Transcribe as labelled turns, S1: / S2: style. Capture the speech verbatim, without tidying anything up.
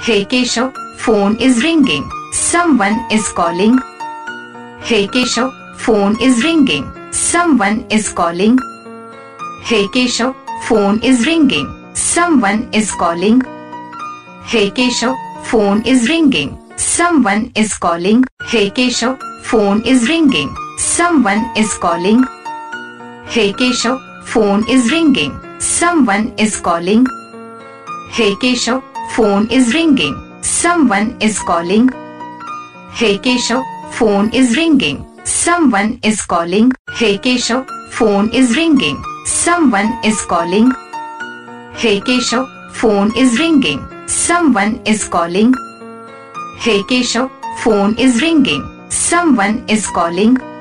S1: Hey Keshav, phone is ringing. Someone is calling. Hey Keshav, phone is ringing. Someone is calling. Hey Keshav, phone is ringing. Someone is calling. Hey Keshav, phone is ringing. Someone is calling. Hey Keshav, phone is ringing. Someone is calling. Hey Keshav, phone is ringing. Someone is calling. Hey Keshav, phone is ringing. Someone is calling. Hey Keshav, phone is ringing. Someone is calling. Hey Keshav, phone is ringing. Someone is calling. Hey Keshav, phone is ringing. Someone is calling. Hey Keshav, phone is ringing. Someone is calling.